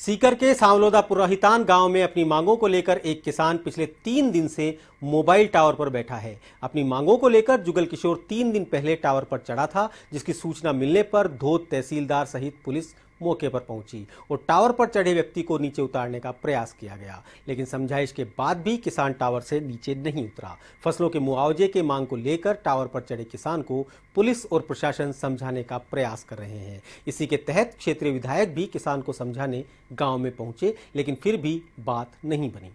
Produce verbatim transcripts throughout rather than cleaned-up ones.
सीकर के सांवलोदा पुरोहितान गांव में अपनी मांगों को लेकर एक किसान पिछले तीन दिन से मोबाइल टावर पर बैठा है। अपनी मांगों को लेकर जुगल किशोर तीन दिन पहले टावर पर चढ़ा था, जिसकी सूचना मिलने पर धोद तहसीलदार सहित पुलिस मौके पर पहुंची और टावर पर चढ़े व्यक्ति को नीचे उतारने का प्रयास किया गया, लेकिन समझाइश के बाद भी किसान टावर से नीचे नहीं उतरा। फसलों के मुआवजे के मांग को लेकर टावर पर चढ़े किसान को पुलिस और प्रशासन समझाने का प्रयास कर रहे हैं। इसी के तहत क्षेत्रीय विधायक भी किसान को समझाने गांव में पहुंचे, लेकिन फिर भी बात नहीं बनी।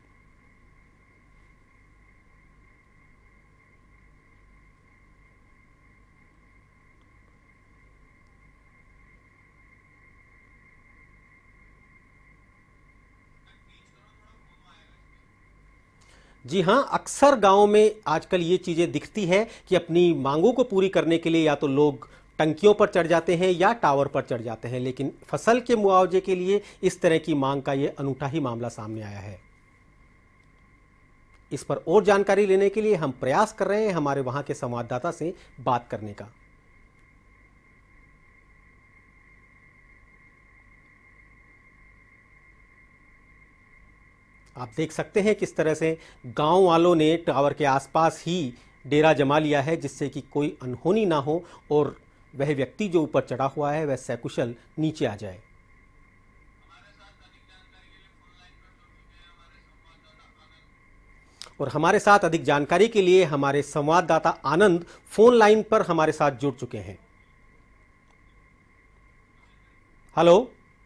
जी हां, अक्सर गांव में आजकल ये चीजें दिखती है कि अपनी मांगों को पूरी करने के लिए या तो लोग टंकियों पर चढ़ जाते हैं या टावर पर चढ़ जाते हैं, लेकिन फसल के मुआवजे के लिए इस तरह की मांग का ये अनूठा ही मामला सामने आया है। इस पर और जानकारी लेने के लिए हम प्रयास कर रहे हैं हमारे वहां के संवाददाता से बात करने का। आप देख सकते हैं किस तरह से गांव वालों ने टावर के आसपास ही डेरा जमा लिया है, जिससे कि कोई अनहोनी ना हो और वह व्यक्ति जो ऊपर चढ़ा हुआ है वह सकुशल नीचे आ जाए। और हमारे साथ अधिक जानकारी के लिए हमारे संवाददाता आनंद फोन लाइन पर हमारे साथ जुड़ चुके हैं। हेलो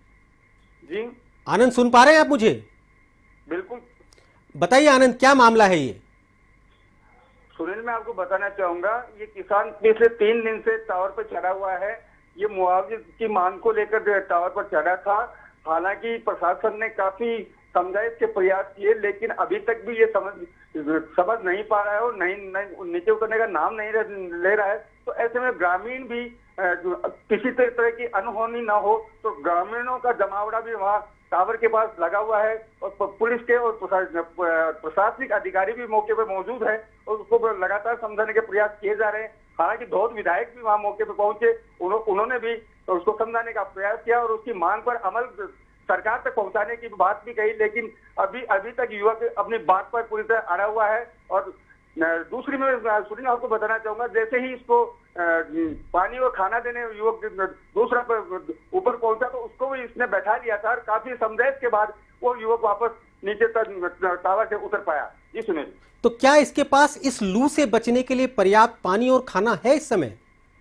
जी आनंद, सुन पा रहे हैं आप मुझे? बिल्कुल। बताइए आनंद, क्या मामला है ये? सुनील, मैं आपको बताना चाहूंगा, ये किसान पिछले तीन दिन से टावर पर चढ़ा हुआ है। ये मुआवजे की मांग को लेकर टावर पर चढ़ा था। हालांकि प्रशासन ने काफी समझाइश के प्रयास किए, लेकिन अभी तक भी ये समझ समझ नहीं पा रहा है और नहीं, नहीं नीचे उतरने का नाम नहीं ले रहा है। तो ऐसे में ग्रामीण भी किसी तरह की अनहोनी ना हो, तो ग्रामीणों का जमावड़ा भी वहाँ टावर के पास लगा हुआ है और पुलिस के और प्रशासनिक अधिकारी भी मौके पर मौजूद है और उसको लगातार समझाने के प्रयास किए जा रहे हैं। हालांकि धोद विधायक भी वहां मौके पर पहुंचे, उन्हों, उन्होंने भी उसको समझाने का प्रयास किया और उसकी मांग पर अमल सरकार तक पहुंचाने की बात भी कही, लेकिन अभी अभी तक युवक अपनी बात पर पूरी तरह अड़ा हुआ है। और दूसरी मैं सुनील आपको बताना चाहूंगा, जैसे ही इसको पानी और खाना देने युवक दूसरा ऊपर पहुंचा तो उसको भी इसने बैठा लिया था और काफी समझाइश के बाद वो युवक वापस नीचे तक टावर से उतर पाया। जी सुनील, तो क्या इसके पास इस लू से बचने के लिए पर्याप्त पानी और खाना है इस समय?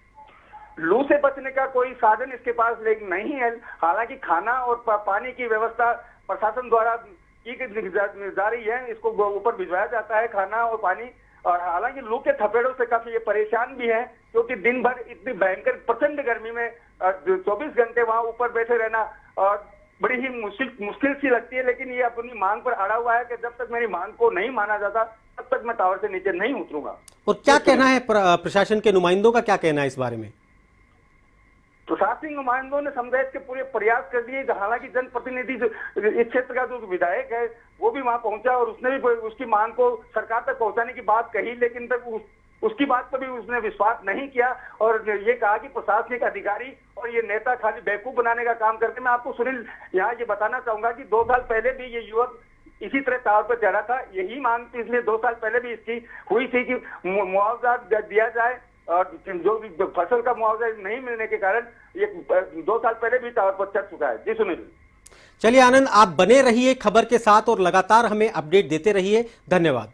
लू से बचने का कोई साधन इसके पास लेकिन नहीं है। हालांकि खाना और पानी की व्यवस्था प्रशासन द्वारा की जा रही है, इसको ऊपर भिजवाया जाता है खाना और पानी। और हालांकि लू के थपेड़ों से काफी ये परेशान भी है, क्योंकि दिन भर इतनी भयंकर प्रचंड गर्मी में चौबीस घंटे वहां ऊपर बैठे रहना और बड़ी ही मुश्किल मुश्किल सी लगती है। लेकिन ये अपनी मांग पर अड़ा हुआ है कि जब तक मेरी मांग को नहीं माना जाता तब तक मैं टावर से नीचे नहीं उतरूंगा। और क्या कहना है प्रशासन के नुमाइंदों का, क्या कहना है इस बारे में? प्रशासनिक नुमाइंदों ने समझाइश के पूरे प्रयास कर दिए। हालांकि जनप्रतिनिधि इस क्षेत्र का जो विधायक है वो भी वहां पहुंचा और उसने भी उसकी मांग को सरकार तक पहुंचाने की बात कही, लेकिन तक उस, उसकी बात पर भी उसने विश्वास नहीं किया और ये कहा कि प्रशासनिक अधिकारी और ये नेता खाली बेवकूफ बनाने का काम करते। मैं आपको सुनील यहाँ ये बताना चाहूंगा कि दो साल पहले भी ये युवक इसी तरह टावर पर चढ़ा था। यही मांग पिछले दो साल पहले भी इसकी हुई थी कि मुआवजा दिया जाए और जो फसल का मुआवजा नहीं मिलने के कारण ये दो साल पहले भी टावर पर चढ़ चुका है। जी सुनील। चलिए आनंद, आप बने रहिए खबर के साथ और लगातार हमें अपडेट देते रहिए। धन्यवाद।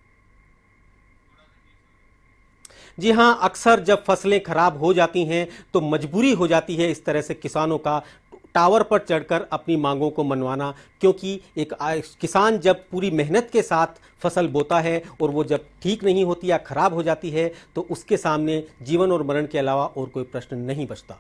जी हां, अक्सर जब फसलें खराब हो जाती हैं तो मजबूरी हो जाती है इस तरह से किसानों का टावर पर चढ़कर अपनी मांगों को मनवाना, क्योंकि एक किसान जब पूरी मेहनत के साथ फसल बोता है और वो जब ठीक नहीं होती या खराब हो जाती है तो उसके सामने जीवन और मरण के अलावा और कोई प्रश्न नहीं बचता।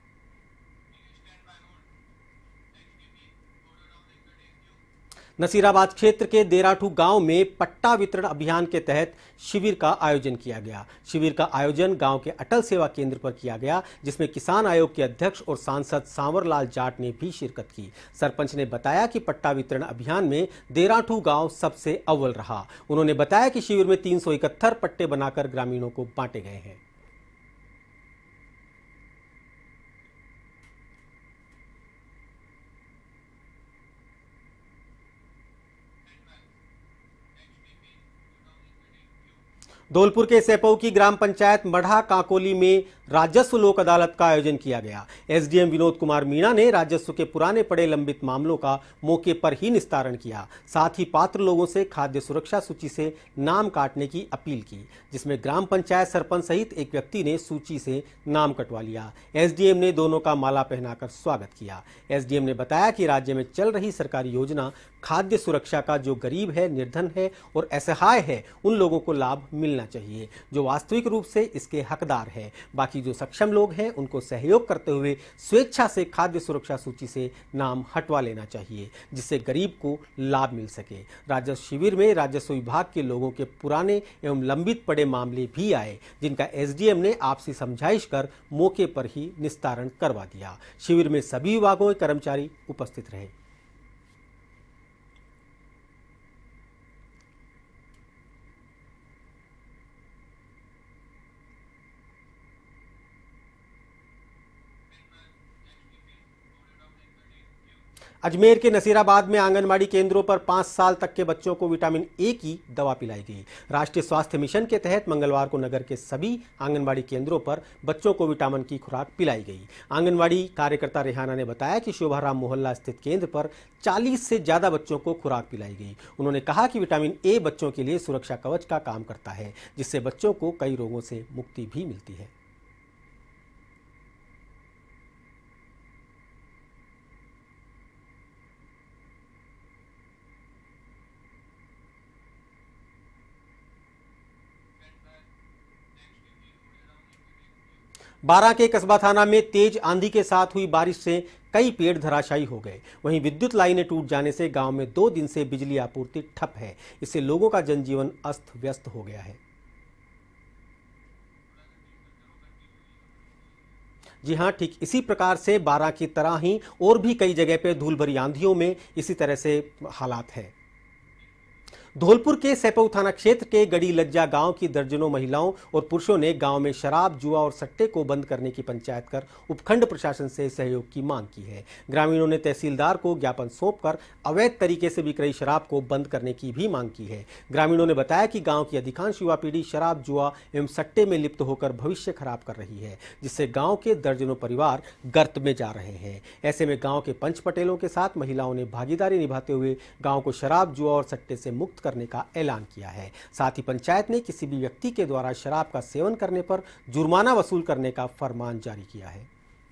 नसीराबाद क्षेत्र के देराठू गांव में पट्टा वितरण अभियान के तहत शिविर का आयोजन किया गया। शिविर का आयोजन गांव के अटल सेवा केंद्र पर किया गया, जिसमें किसान आयोग के अध्यक्ष और सांसद सांवरलाल जाट ने भी शिरकत की। सरपंच ने बताया कि पट्टा वितरण अभियान में देराठू गांव सबसे अव्वल रहा। उन्होंने बताया कि शिविर में तीन सौ इकहत्तर पट्टे बनाकर ग्रामीणों को बांटे गए हैं। धौलपुर के सेपऊ की ग्राम पंचायत मढ़ा काकोली में राजस्व लोक अदालत का आयोजन किया गया। एसडीएम विनोद कुमार मीणा ने राजस्व के पुराने पड़े लंबित मामलों का मौके पर ही निस्तारण किया। साथ ही पात्र लोगों से खाद्य सुरक्षा सूची से नाम काटने की अपील की, जिसमें ग्राम पंचायत सरपंच सहित एक व्यक्ति ने सूची से नाम कटवा लिया। एसडीएम ने दोनों का माला पहनाकर स्वागत किया। एसडीएम ने बताया कि राज्य में चल रही सरकारी योजना खाद्य सुरक्षा का जो गरीब है, निर्धन है और असहाय है, उन लोगों को लाभ मिलना चाहिए जो वास्तविक रूप से इसके हकदार है। बाकी जो सक्षम लोग हैं उनको सहयोग करते हुए स्वेच्छा से खाद्य सुरक्षा सूची से नाम हटवा लेना चाहिए, जिससे गरीब को लाभ मिल सके। राजस्व शिविर में राजस्व विभाग के लोगों के पुराने एवं लंबित पड़े मामले भी आए, जिनका एसडीएम ने आपसी समझाइश कर मौके पर ही निस्तारण करवा दिया। शिविर में सभी विभागों के कर्मचारी उपस्थित रहे। अजमेर के नसीराबाद में आंगनबाड़ी केंद्रों पर पाँच साल तक के बच्चों को विटामिन ए की दवा पिलाई गई। राष्ट्रीय स्वास्थ्य मिशन के तहत मंगलवार को नगर के सभी आंगनबाड़ी केंद्रों पर बच्चों को विटामिन की खुराक पिलाई गई। आंगनबाड़ी कार्यकर्ता रेहाना ने बताया कि शोभाराम मोहल्ला स्थित केंद्र पर चालीस से ज्यादा बच्चों को खुराक पिलाई गई। उन्होंने कहा कि विटामिन ए बच्चों के लिए सुरक्षा कवच का काम करता है, जिससे बच्चों को कई रोगों से मुक्ति भी मिलती है। बारां के कस्बा थाना में तेज आंधी के साथ हुई बारिश से कई पेड़ धराशायी हो गए। वहीं विद्युत लाइनें टूट जाने से गांव में दो दिन से बिजली आपूर्ति ठप है। इससे लोगों का जनजीवन अस्त व्यस्त हो गया है। जी हां, ठीक इसी प्रकार से बारां की तरह ही और भी कई जगह पे धूल भरी आंधियों में इसी तरह से हालात है। धौलपुर के सेपऊ थाना क्षेत्र के गड़ी लज्जा गांव की दर्जनों महिलाओं और पुरुषों ने गांव में शराब, जुआ और सट्टे को बंद करने की पंचायत कर उपखंड प्रशासन से सहयोग की मांग की है। ग्रामीणों ने तहसीलदार को ज्ञापन सौंपकर अवैध तरीके से बिक रही शराब को बंद करने की भी मांग की है। ग्रामीणों ने बताया कि गाँव की अधिकांश युवा पीढ़ी शराब, जुआ एवं सट्टे में लिप्त होकर भविष्य खराब कर रही है, जिससे गाँव के दर्जनों परिवार गर्त में जा रहे हैं। ऐसे में गाँव के पंच पटेलों के साथ महिलाओं ने भागीदारी निभाते हुए गाँव को शराब, जुआ और सट्टे से मुक्त करने का ऐलान किया है। साथ ही पंचायत ने किसी भी व्यक्ति के द्वारा शराब का सेवन करने पर जुर्माना वसूल करने का फरमान जारी किया है।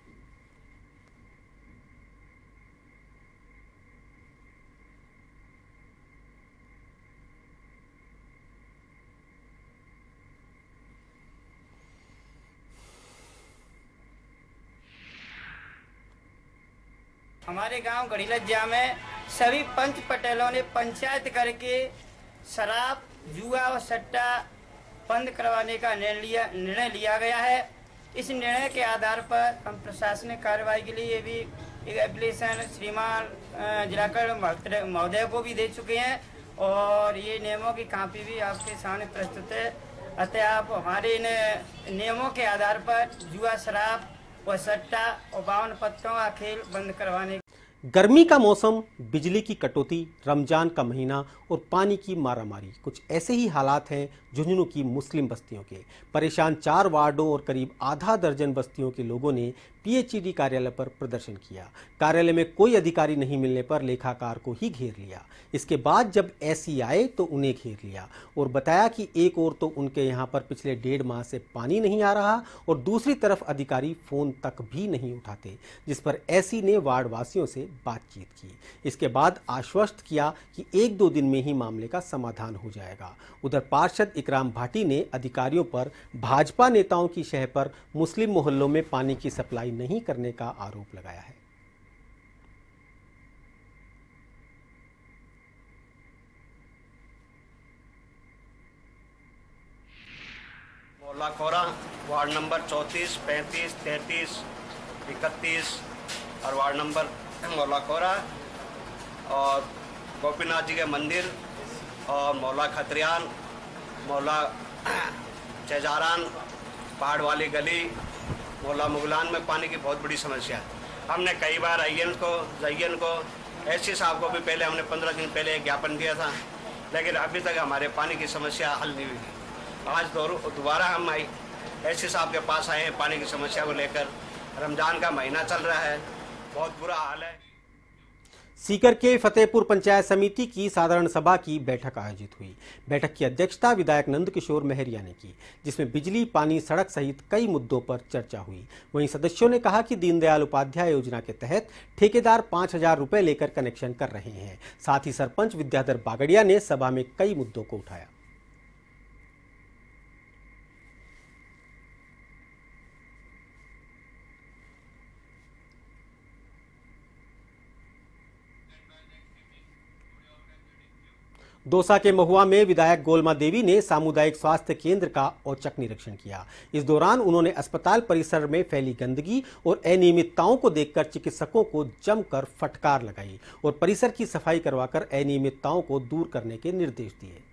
हमारे गांव गढ़ीलज्जा में सभी पंच पटेलों ने पंचायत करके शराब, जुआ और सट्टा बंद करवाने का निर्णय लिया निर्णय लिया गया है। इस निर्णय के आधार पर हम प्रशासनिक कार्रवाई के लिए भी एक एप्लीकेशन श्रीमान जिलाकलेक्टर महोदय को भी दे चुके हैं और ये नियमों की कॉपी भी आपके सामने प्रस्तुत है। अतः आप हमारे इन नियमों के आधार पर जुआ, शराब और सट्टा और बावन पत्तों का खेल बंद करवाने। गर्मी का मौसम, बिजली की कटौती, रमजान का महीना और पानी की मारामारी, कुछ ऐसे ही हालात हैं झुंझुनू की मुस्लिम बस्तियों के। परेशान चार वार्डों और करीब आधा दर्जन बस्तियों के लोगों ने पीएचईडी कार्यालय पर प्रदर्शन किया। कार्यालय में कोई अधिकारी नहीं मिलने पर लेखाकार को ही घेर लिया। इसके बाद जब एसी आए तो उन्हें घेर लिया और बताया कि एक ओर तो उनके यहाँ पर पिछले डेढ़ माह से पानी नहीं आ रहा और दूसरी तरफ अधिकारी फोन तक भी नहीं उठाते, जिस पर एसी ने वार्ड वासियों से बातचीत की। इसके बाद आश्वस्त किया कि एक दो दिन में ही मामले का समाधान हो जाएगा। उधर पार्षद इकराम भाटी ने अधिकारियों पर भाजपा नेताओं की शह पर मुस्लिम मोहल्लों में पानी की सप्लाई नहीं करने का आरोप लगाया है। मोहल्ला खोरा, वार्ड नंबर चौंतीस, पैंतीस, तैंतीस, इकतीस और वार्ड नंबर मोहल्ला खोरा और गोपीनाथ जी के मंदिर और मोहल्ला खतरियान, मोहल्ला चेजारान, पहाड़ वाली गली, मोहल्ला मुगलान में पानी की बहुत बड़ी समस्या है। हमने कई बार आईएन को जयन को एससी साहब को भी पहले हमने पंद्रह दिन पहले एक ज्ञापन दिया था, लेकिन अभी तक हमारे पानी की समस्या हल नहीं हुई। आज दोबारा हम एस सी साहब के पास आए हैं पानी की समस्या को लेकर। रमजान का महीना चल रहा है, बहुत बुरा हाल है। सीकर के फतेहपुर पंचायत समिति की साधारण सभा की बैठक आयोजित हुई। बैठक की अध्यक्षता विधायक नंदकिशोर महरिया ने की, जिसमें बिजली, पानी, सड़क सहित कई मुद्दों पर चर्चा हुई। वहीं सदस्यों ने कहा कि दीनदयाल उपाध्याय योजना के तहत ठेकेदार पांच हजार रुपए लेकर कनेक्शन कर रहे हैं। साथ ही सरपंच विद्याधर बागड़िया ने सभा में कई मुद्दों को उठाया। दौसा के महुआ में विधायक गोलमा देवी ने सामुदायिक स्वास्थ्य केंद्र का औचक निरीक्षण किया। इस दौरान उन्होंने अस्पताल परिसर में फैली गंदगी और अनियमितताओं को देखकर चिकित्सकों को जमकर फटकार लगाई और परिसर की सफाई करवाकर अनियमितताओं को दूर करने के निर्देश दिए।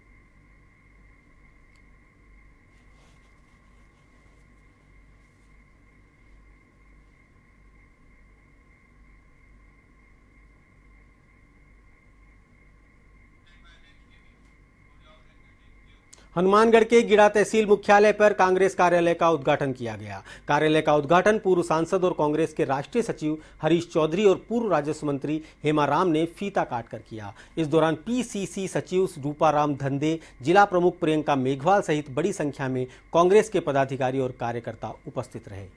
हनुमानगढ़ के गिड़ा तहसील मुख्यालय पर कांग्रेस कार्यालय का उद्घाटन किया गया। कार्यालय का उद्घाटन पूर्व सांसद और कांग्रेस के राष्ट्रीय सचिव हरीश चौधरी और पूर्व राजस्व मंत्री हेमाराम ने फीता काटकर किया। इस दौरान पीसीसी सचिव रूपाराम धंधे, जिला प्रमुख प्रियंका मेघवाल सहित बड़ी संख्या में कांग्रेस के पदाधिकारी और कार्यकर्ता उपस्थित रहे।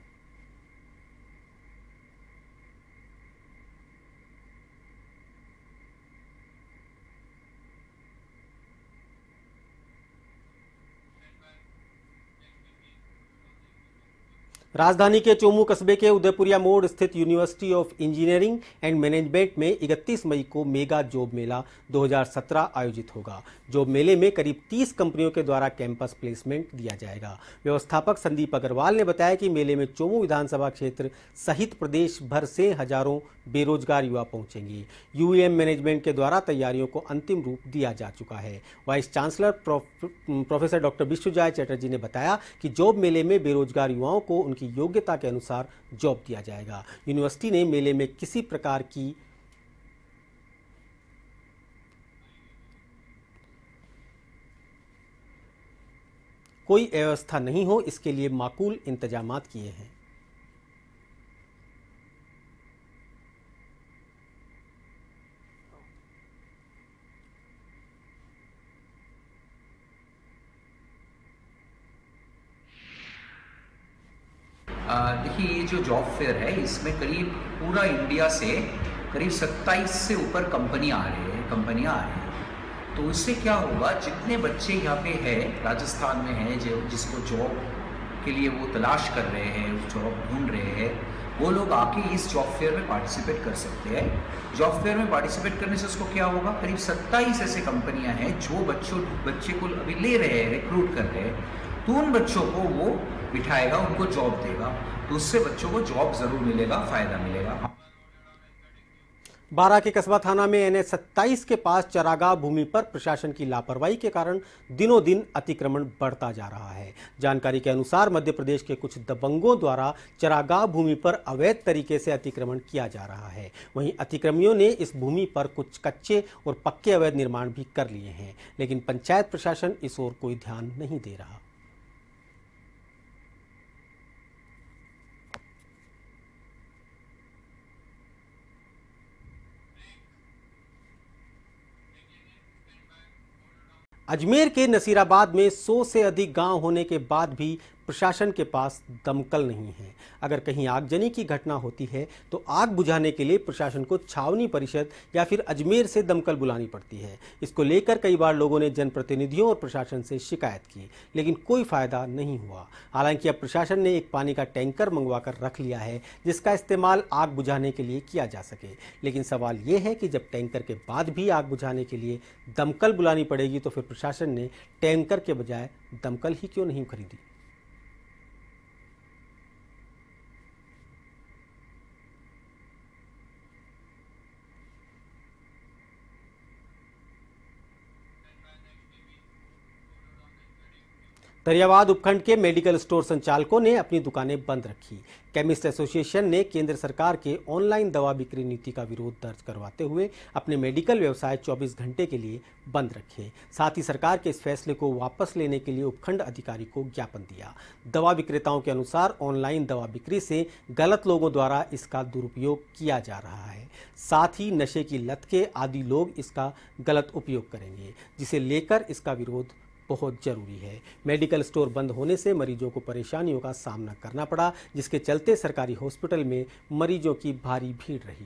राजधानी के चोमू कस्बे के उदयपुरिया मोड़ स्थित university of engineering and management में इकतीस मई को मेगा जॉब मेला दो हज़ार सत्रह आयोजित होगा। जॉब मेले में करीब तीस कंपनियों के द्वारा कैंपस प्लेसमेंट दिया जाएगा। व्यवस्थापक संदीप अग्रवाल ने बताया कि मेले में चोमू विधानसभा क्षेत्र सहित प्रदेश भर से हजारों बेरोजगार युवा पहुंचेंगे। यूएम मैनेजमेंट के द्वारा तैयारियों को अंतिम रूप दिया जा चुका है। Vice chancellor professor doctor Vishwajay Chatterjee ने बताया कि जॉब मेले में बेरोजगार युवाओं को उनकी योग्यता के अनुसार जॉब दिया जाएगा। यूनिवर्सिटी ने मेले में किसी प्रकार की कोई व्यवस्था नहीं हो, इसके लिए माकूल इंतजामात किए हैं। देखिए, ये जो जॉब फेयर है इसमें करीब पूरा इंडिया से करीब सत्ताईस से ऊपर कंपनियां आ रही है कंपनियां आ रही हैं। तो इससे क्या होगा, जितने बच्चे यहाँ पे हैं राजस्थान में हैं जो जिसको जॉब के लिए वो तलाश कर रहे हैं, जॉब ढूंढ रहे हैं, वो लोग आके इस जॉब फेयर में पार्टिसिपेट कर सकते हैं। जॉब फेयर में पार्टिसिपेट करने से उसको क्या होगा, करीब सत्ताईस ऐसे कंपनियां हैं जो बच्चों बच्चे को अभी ले रहे हैं, रिक्रूट कर रहे हैं। तो उन बच्चों को वो बिठाएगा, उनको जॉब देगा, तो उससे बच्चों को जॉब जरूर मिलेगा, फायदा मिलेगा। बारा के कस्बा थाना में एन एच सत्ताईस के पास चरागाह भूमि पर प्रशासन की लापरवाही के कारण दिनों दिन अतिक्रमण बढ़ता जा रहा है। जानकारी के अनुसार मध्य प्रदेश के कुछ दबंगों द्वारा चरागाह भूमि पर अवैध तरीके से अतिक्रमण किया जा रहा है। वहीं अतिक्रमियों ने इस भूमि पर कुछ कच्चे और पक्के अवैध निर्माण भी कर लिए हैं, लेकिन पंचायत प्रशासन इस ओर कोई ध्यान नहीं दे रहा। अजमेर के नसीराबाद में सौ से अधिक गांव होने के बाद भी प्रशासन के पास दमकल नहीं है। अगर कहीं आगजनी की घटना होती है तो आग बुझाने के लिए प्रशासन को छावनी परिषद या फिर अजमेर से दमकल बुलानी पड़ती है। इसको लेकर कई बार लोगों ने जनप्रतिनिधियों और प्रशासन से शिकायत की, लेकिन कोई फायदा नहीं हुआ। हालांकि अब प्रशासन ने एक पानी का टैंकर मंगवाकर रख लिया है जिसका इस्तेमाल आग बुझाने के लिए किया जा सके। लेकिन सवाल ये है कि जब टैंकर के बाद भी आग बुझाने के लिए दमकल बुलानी पड़ेगी तो फिर प्रशासन ने टैंकर के बजाय दमकल ही क्यों नहीं खरीदी। दरियाबाद उपखंड के मेडिकल स्टोर संचालकों ने अपनी दुकानें बंद रखी। केमिस्ट एसोसिएशन ने केंद्र सरकार के ऑनलाइन दवा बिक्री नीति का विरोध दर्ज करवाते हुए अपने मेडिकल व्यवसाय चौबीस घंटे के लिए बंद रखे। साथ ही सरकार के इस फैसले को वापस लेने के लिए उपखंड अधिकारी को ज्ञापन दिया। दवा विक्रेताओं के अनुसार ऑनलाइन दवा बिक्री से गलत लोगों द्वारा इसका दुरुपयोग किया जा रहा है। साथ ही नशे की लत के आदि लोग इसका गलत उपयोग करेंगे, जिसे लेकर इसका विरोध बहुत जरूरी है। मेडिकल स्टोर बंद होने से मरीजों को परेशानियों का सामना करना पड़ा, जिसके चलते सरकारी हॉस्पिटल में मरीजों की भारी भीड़ रही।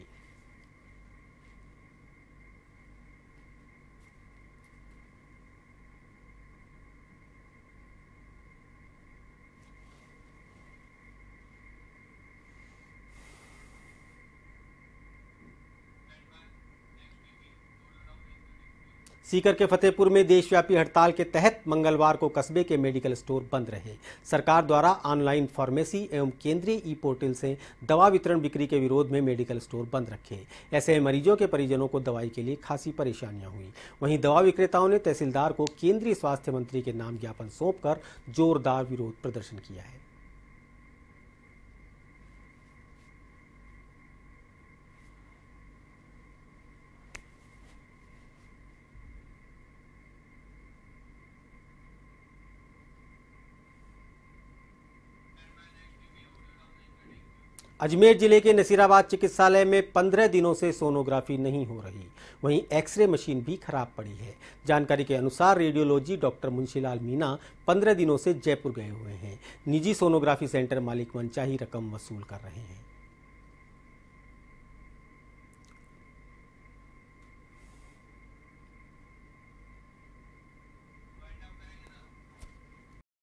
सीकर के फतेहपुर में देशव्यापी हड़ताल के तहत मंगलवार को कस्बे के मेडिकल स्टोर बंद रहे। सरकार द्वारा ऑनलाइन फार्मेसी एवं केंद्रीय ई पोर्टल से दवा वितरण बिक्री के विरोध में मेडिकल स्टोर बंद रखे। ऐसे में मरीजों के परिजनों को दवाई के लिए खासी परेशानियां हुई। वहीं दवा विक्रेताओं ने तहसीलदार को केंद्रीय स्वास्थ्य मंत्री के नाम ज्ञापन सौंपकर जोरदार विरोध प्रदर्शन किया है। अजमेर जिले के नसीराबाद चिकित्सालय में पंद्रह दिनों से सोनोग्राफी नहीं हो रही। वहीं एक्सरे मशीन भी खराब पड़ी है। जानकारी के अनुसार रेडियोलॉजी डॉक्टर मुंशीलाल मीना पंद्रह दिनों से जयपुर गए हुए हैं। निजी सोनोग्राफी सेंटर मालिक मनचाही रकम वसूल कर रहे हैं।